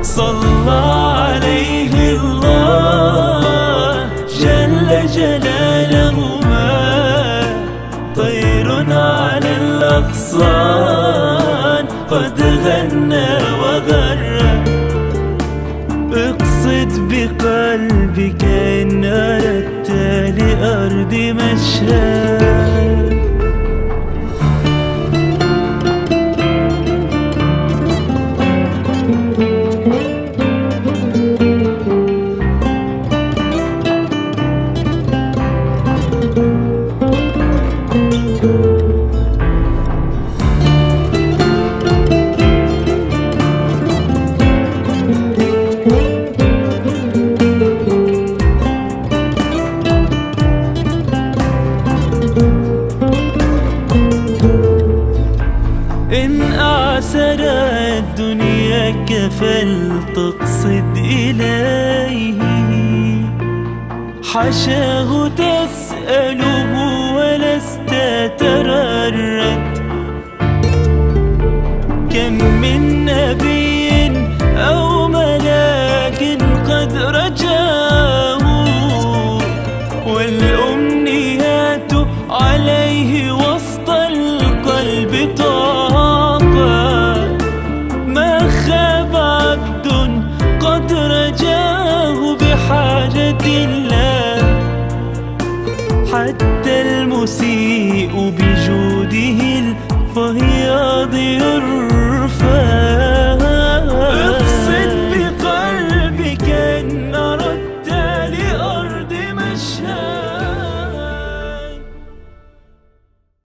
صلى عليه الله جل جلاله، ما طير على الأغصان قد غنى وغرى. اقصد بقلبك إن أردت لأرض مشهد. إن أعسرت دنياك فلتقصد إليه، حشاه تسأله ولست ترى الرد. كم من نبي أو ملاك قد رجاه، والأمنيات عليه وسط القلب طاقة. ما خاب عبد قد رجاه بحاجة الله، حتى المسيء بجوده الفياض